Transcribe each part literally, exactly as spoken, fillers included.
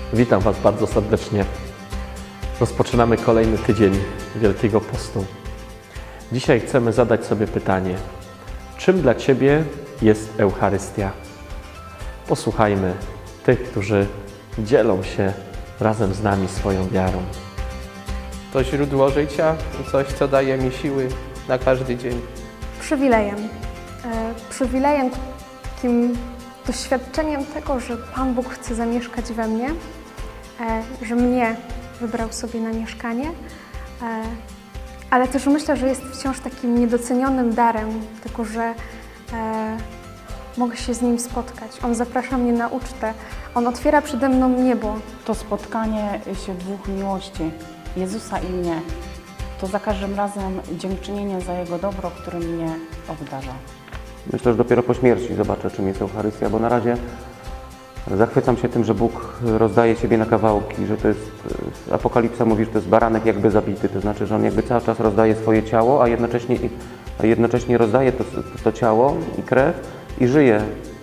Witam Was bardzo serdecznie. Rozpoczynamy kolejny tydzień Wielkiego Postu. Dzisiaj chcemy zadać sobie pytanie, czym dla Ciebie jest Eucharystia? Posłuchajmy tych, którzy dzielą się razem z nami swoją wiarą. To źródło życia i coś, co daje mi siły na każdy dzień. Przywilejem. E, przywilejem, takim doświadczeniem tego, że Pan Bóg chce zamieszkać we mnie, e, że mnie wybrał sobie na mieszkanie, e, ale też myślę, że jest wciąż takim niedocenionym darem, tylko że e, mogę się z Nim spotkać. On zaprasza mnie na ucztę, On otwiera przede mną niebo. To spotkanie się dwóch miłości, Jezusa i mnie, to za każdym razem dziękczynienie za Jego dobro, którym mnie obdarza. Myślę, że dopiero po śmierci zobaczę, czym jest Eucharystia, bo na razie zachwycam się tym, że Bóg rozdaje siebie na kawałki, że to jest, Apokalipsa mówi, że to jest baranek jakby zabity, to znaczy, że On jakby cały czas rozdaje swoje ciało, a jednocześnie, a jednocześnie rozdaje to, to ciało i krew i żyje.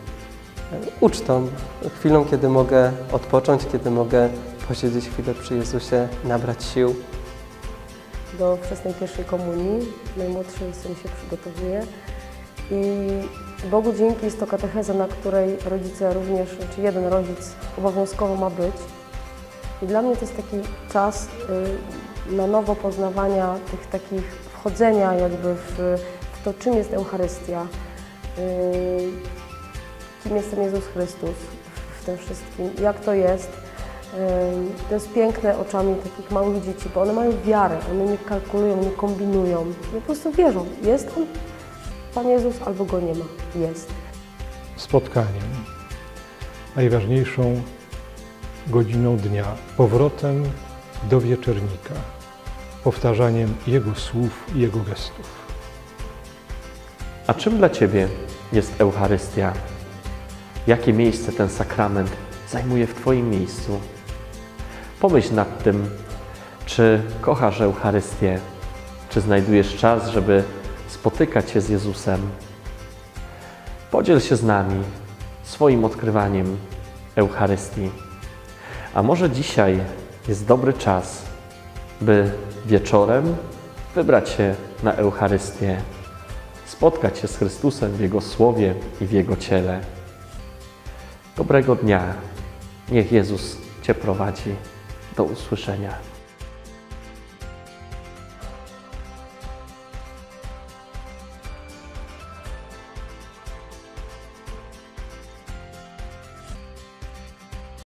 Ucztą, chwilą, kiedy mogę odpocząć, kiedy mogę posiedzieć chwilę przy Jezusie, nabrać sił. Do wczesnej pierwszej komunii najmłodszy syn się przygotowuje i Bogu dzięki jest to katecheza, na której rodzice również, czy jeden rodzic obowiązkowo ma być. I dla mnie to jest taki czas y, na nowo poznawania tych takich, wchodzenia jakby w, w to, czym jest Eucharystia, y, kim jest ten Jezus Chrystus w tym wszystkim, jak to jest. To jest piękne oczami takich małych dzieci, bo one mają wiarę, one nie kalkulują, nie kombinują, one po prostu wierzą. Jest On, Pan Jezus, albo Go nie ma. Jest. Spotkaniem, najważniejszą godziną dnia, powrotem do wieczernika, powtarzaniem Jego słów i Jego gestów. A czym dla Ciebie jest Eucharystia? Jakie miejsce ten sakrament zajmuje w Twoim miejscu? Pomyśl nad tym, czy kochasz Eucharystię, czy znajdujesz czas, żeby spotykać się z Jezusem. Podziel się z nami swoim odkrywaniem Eucharystii. A może dzisiaj jest dobry czas, by wieczorem wybrać się na Eucharystię, spotkać się z Chrystusem w Jego Słowie i w Jego ciele. Dobrego dnia. Niech Jezus Cię prowadzi. Do usłyszenia.